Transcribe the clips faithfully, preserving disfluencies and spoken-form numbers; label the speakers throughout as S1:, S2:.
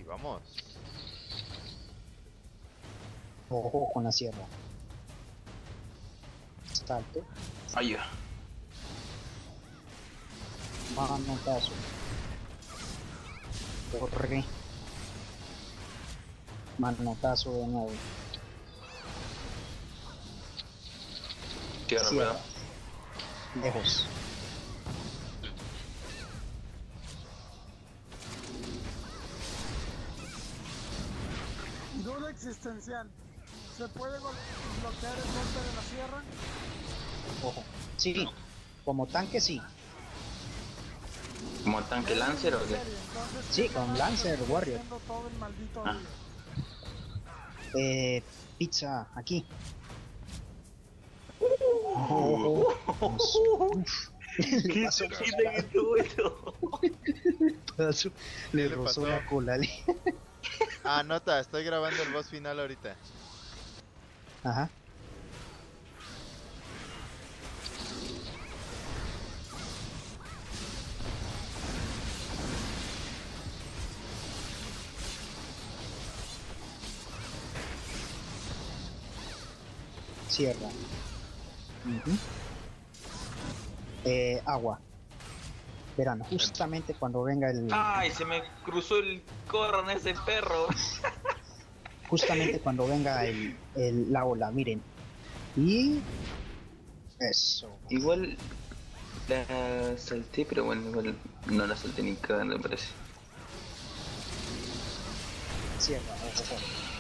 S1: vamos.
S2: Ojo con la sierra. Salto.
S3: Ay, ya.
S2: Manotazo. Corre. Manotazo de nuevo.
S3: Tierra,
S2: Sierra.
S3: pedo.
S2: Lejos.
S4: Duda existencial. ¿Se puede gol- bloquear el golpe de la sierra?
S2: Ojo. Sí. Como tanque sí.
S3: ¿Como tanque Lancer o qué?
S4: Entonces,
S2: Sí,
S4: ¿qué
S2: con
S4: carajo
S2: Lancer
S4: estoy
S2: Warrior.
S4: haciendo todo el maldito
S3: Ah.
S4: día?
S2: Eh, pizza, aquí. Ojo. Uf. Le
S3: ¿Qué
S2: pasó por
S3: cerquita
S2: al
S3: que
S2: lado.
S3: estuvo eso?
S2: Pedazo. Le
S1: ¿Qué le
S2: rozó
S1: pasó?
S2: la cola. le-
S1: Ah, nota, estoy grabando el boss final ahorita.
S2: Ajá. Sierra. Ujú. Eh, agua. Verano, justamente cuando venga el.
S3: Ay, se me cruzó el corro ese perro.
S2: Justamente cuando venga el, el- la ola, miren. Y. Eso.
S3: Igual la salté, pero bueno, igual no la salté ni cagando, me parece.
S2: Sierra, ojo, ojo.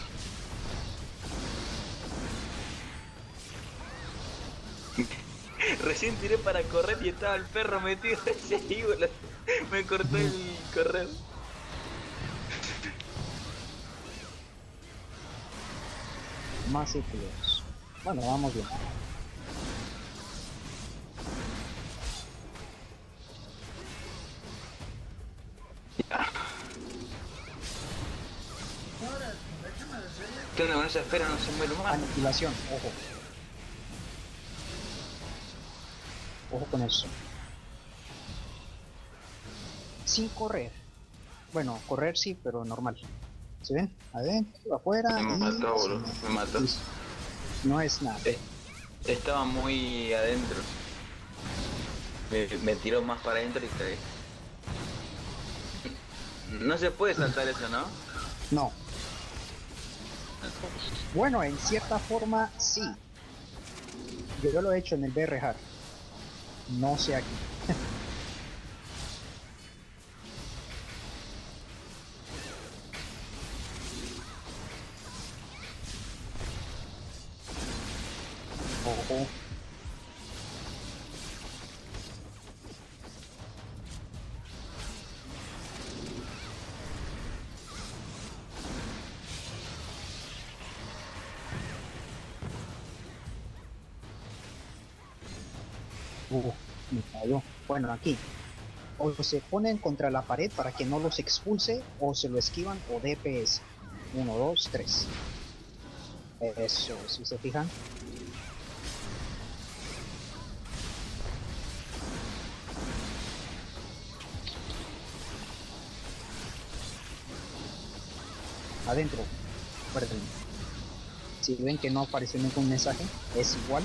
S3: Recién tiré para correr y estaba el perro metido ahí, boludo. Me cortó el correr.
S2: Más círculos. Bueno, vamos bien.
S3: ¿Qué onda con esa esfera? No se muere más.
S2: Aniquilación, ojo. Ojo con eso. Sin correr. Bueno, correr sí, pero normal. ¿Se ven? Adentro, afuera.
S3: Me
S2: y-
S3: mató, boludo.
S2: sí,
S3: Me mató.
S2: listo. No es nada.
S3: Eh, Estaba muy adentro. Me, me tiró más para adentro y caí. No se puede saltar eso, ¿no?
S2: No. Bueno, en cierta forma sí. Yo lo he hecho en el B R Hard. No sé aquí. Ojo. Uh, me falló. Bueno, aquí. O se ponen contra la pared para que no los expulse, o se lo esquivan, o D P S. Uno, dos, tres. Eso, si se fijan. Adentro. Perdón. Si ven que no apareció ningún mensaje, es igual.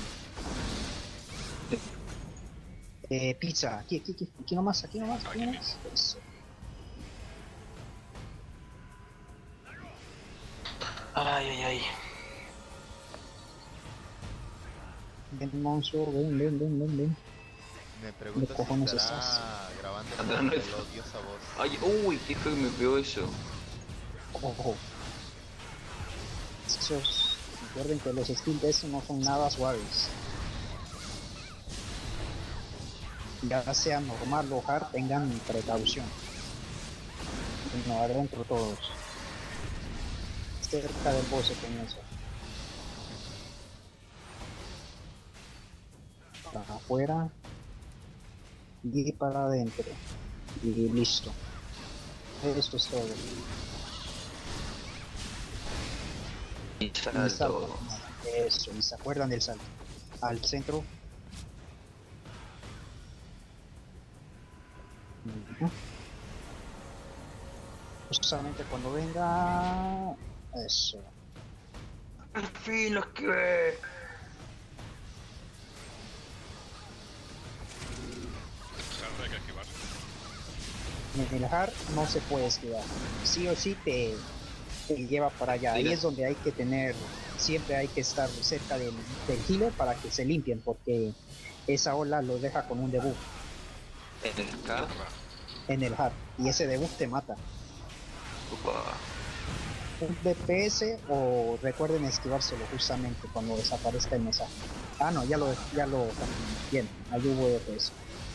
S2: Eh, pizza, aquí, aquí, aquí, aquí nomás, aquí nomás, aquí nomás. Eso.
S3: Ay, ay, ay.
S2: Ven, monstruo, ven, ven, ven, ven, ven.
S1: Me pregunto
S2: ¿Qué
S1: si
S2: cojones
S1: estará grabando
S3: Atrás
S1: con
S3: no
S1: el
S3: es-
S1: odiosa voz.
S3: Ay, uy, qué feo que me pegó eso.
S2: Ojo. Esos, recuerden que los skills de eso no son nada suaves. Ya sea normal o hard, tengan precaución. No, adentro todos. Cerca del boss se comienza. Para afuera y para adentro. Y listo. Esto es todo.
S3: Y
S2: Y salto.
S3: salto.
S2: Eso, y se acuerdan del salto. Al centro. Ujú. Justamente cuando venga... Eso.
S3: Al fin lo esquivé.
S5: Claro, hay que esquivar.
S2: En el hard no se puede esquivar. Sí o sí te, te lleva para allá. Ahí
S3: Mira.
S2: es donde hay que tener... Siempre hay que estar cerca del, del healer para que se limpien, porque esa ola los deja con un debuff
S3: En el Scar.
S2: en el hard. Y ese debuff te mata.
S3: Upa.
S2: Un D P S o recuerden esquivárselo justamente cuando desaparezca el mensaje. Ah, no, ya lo ya lo bien, ahí hubo D P S.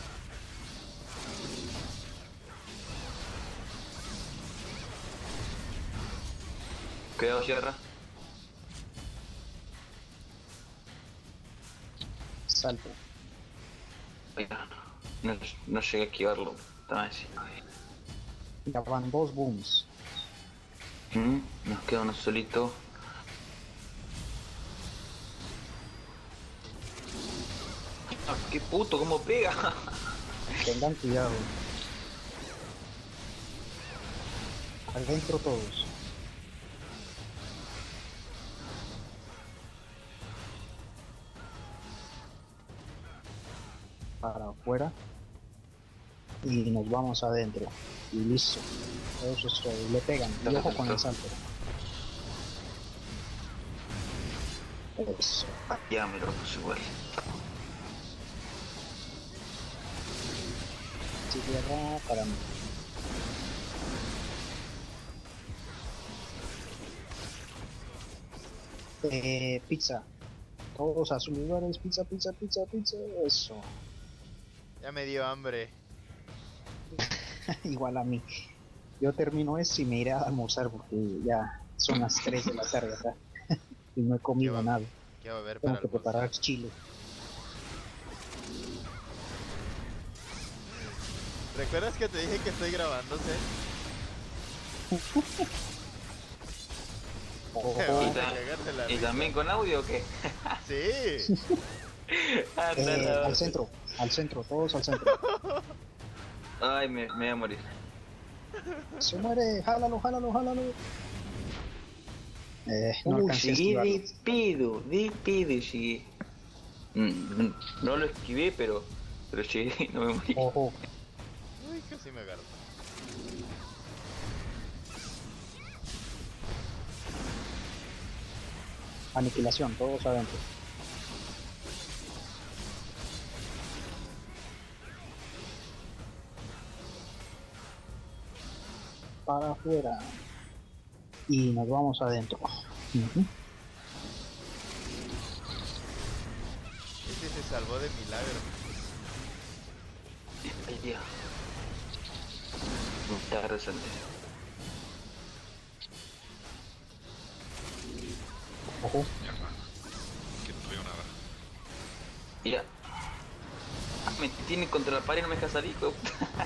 S3: Cuidado, Sierra.
S2: Salto.
S3: Mira, no, no llegué a esquivarlo. Estaba así.
S2: Ya van dos booms.
S3: Mm, Nos queda uno solito. Ah, qué puto, cómo pega.
S2: Tengan cuidado. Adentro todos. Para afuera. Y nos vamos adentro. Y listo. Eso es todo. Y le pegan. Y ojo con el salto. Eso.
S3: Ya me lo puse igual.
S2: Tierra para mí. Eh, pizza. Todos a sus lugares. Pizza, pizza, pizza, pizza. Eso.
S1: Ya me dio hambre.
S2: Igual a mí. Yo termino esto y me iré a almorzar porque ya son las tres de la tarde acá. Y no he comido
S1: ¿Qué va-
S2: nada.
S1: ¿Qué va a haber
S2: Tengo
S1: para
S2: que
S1: almorzar?
S2: preparar chile.
S1: ¿Recuerdas que te dije que estoy grabándose?
S2: Ojo.
S3: Y,
S1: Te
S3: ta-
S1: cagas de la
S3: ¿Y
S1: risa.
S3: también con audio o qué?
S1: Sí.
S3: Anda
S2: Eh,
S3: la-
S2: al centro, al centro, todos al centro.
S3: Ay, me, me voy a morir.
S2: Se muere, jálalo, jálalo, jálalo. Eh, no
S3: Uh,
S2: alcancé a
S3: llegué
S2: esquivarlo.
S3: de pedo, de pedo llegué. Mm, mm, No lo esquivé, pero, pero llegué y no me morí.
S2: Ojo,
S1: Uy, casi me agarro.
S2: aniquilación, todos adentro. Para afuera. Y nos vamos adentro. Ujú.
S1: Este se salvó de milagro.
S3: Ay, Dios. Me está rezando.
S2: Ojo.
S5: Mierda. Que no veo nada.
S3: Mira. Ah, me tiene contra la pared y no me deja salir, hijo de puta.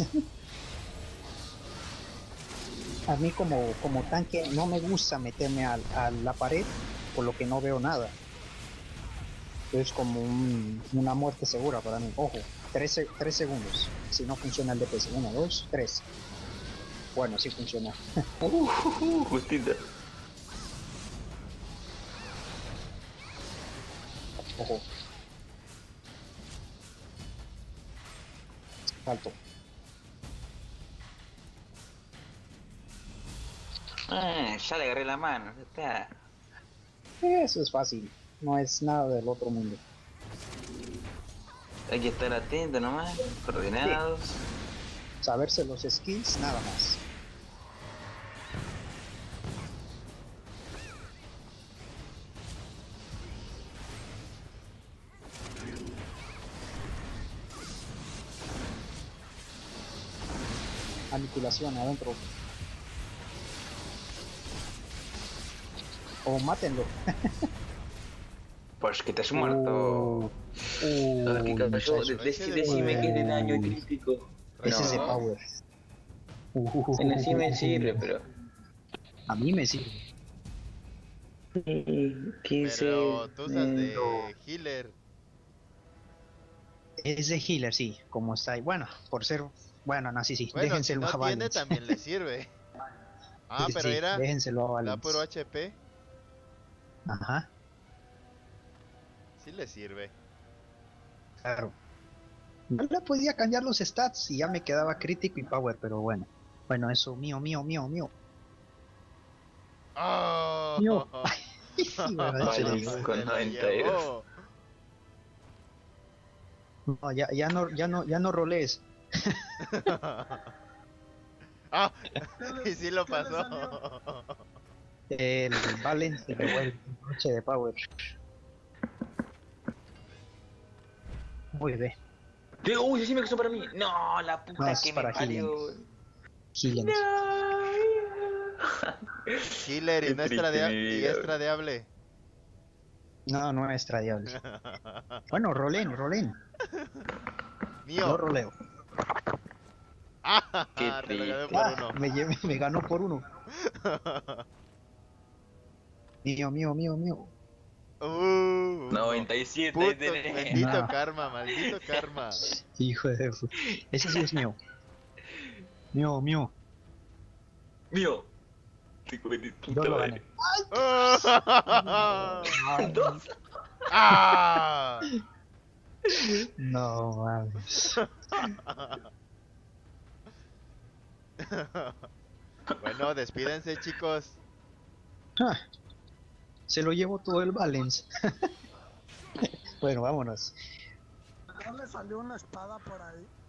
S2: A mí como, como tanque no me gusta meterme al- a la pared por lo que no veo nada. Es como un- una muerte segura para mí. Ojo, tres segundos. Si no funciona el D P S. uno, dos, tres. Bueno, sí funciona.
S3: Uh, uh, uh, justito.
S2: Ojo. Salto.
S3: Ah, ya le agarré la mano, ya está.
S2: Eso es fácil. No es nada del otro mundo.
S3: Hay que estar atento nomás, coordinados.
S2: Saberse los skills, nada más. Aniquilación adentro. O mátenlo.
S3: Pues que te has muerto.
S2: Uh,
S3: Ah, que cayó.
S2: muchacho.
S3: De- dec- decime que es de daño crítico.
S2: Ese es de
S3: No.
S2: power. Uh,
S3: En el sí me sirve, pero.
S2: A mí me sirve.
S3: quince.
S1: Pero tú usas de
S3: No.
S1: healer.
S2: Es de healer, sí, como está ahí. Bueno, por ser. Bueno, no, sí, sí.
S1: Bueno,
S2: Déjense
S1: si
S2: los
S1: no tiene
S2: balance.
S1: también le sirve. Ah,
S2: Sí,
S1: pero
S2: sí,
S1: era.
S2: déjenselo a
S1: Da
S2: Valens.
S1: puro H P.
S2: Ajá,
S1: Sí le sirve.
S2: claro. Yo le podía cambiar los stats y ya me quedaba crítico y power, pero bueno. Bueno, eso, mío, mío, mío, mío.
S1: ¡Oh!
S2: Mío. Sí, ¿verdad? Se
S3: Valens
S2: lo llevó.
S3: con
S1: Se lo
S3: noventa y dos.
S1: llevó.
S2: No, ya, ya no, ya no, ya no roles.
S1: ¡Ah!
S4: ¿Qué
S1: Y
S4: le-
S1: sí lo
S4: qué le
S1: pasó.
S4: salió?
S2: El balance se llevó el coche de power. Muy bien.
S3: Sí, uy, sí me quedó para mí. No, la puta
S2: No, es
S3: que me
S2: para
S3: parió.
S2: Healing.
S1: Killer y
S3: Qué
S1: no es
S3: triste
S1: tradea-
S3: mi
S1: y
S3: vida,
S1: es
S3: bro.
S1: tradeable.
S2: No, no es tradiable. Bueno, rolen, rolen. Yo
S1: Mío.
S2: roleo.
S1: ¡Ah!
S3: Qué
S1: Te lo gané
S3: triste.
S1: por
S2: Ah,
S1: uno.
S2: me, llevé- me ganó por uno. Mío, mío, mío, mío.
S1: Uh,
S3: noventa y siete
S1: puto,
S3: tenés.
S1: bendito
S2: No.
S1: karma, maldito karma.
S2: Hijo de... fu- Ese sí es mío. Mío, mío.
S3: Mío. Hijo de puta
S2: Yo lo
S3: madre.
S2: gané.
S3: Dos.
S1: ¡Ah!
S2: No mames.
S1: Bueno, despídense, chicos.
S2: Ah, se lo llevo todo el balance. Bueno, vámonos.
S4: ¿No le salió una espada por ahí?